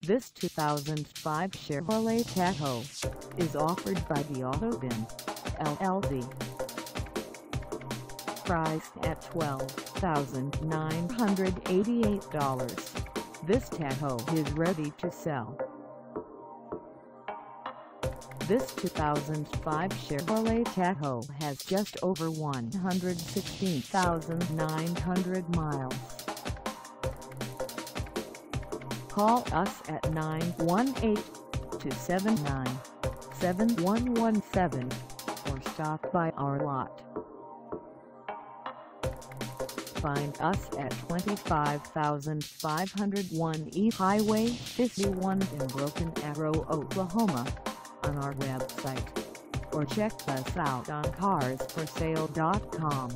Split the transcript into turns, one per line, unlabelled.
This 2005 Chevrolet Tahoe is offered by the Auto Bin, LLC. Priced at $12,988, this Tahoe is ready to sell. This 2005 Chevrolet Tahoe has just over 116,900 miles. Call us at 918-279-7117 or stop by our lot. Find us at 25501 East Highway 51 in Broken Arrow, Oklahoma, on our website, or check us out on carsforsale.com.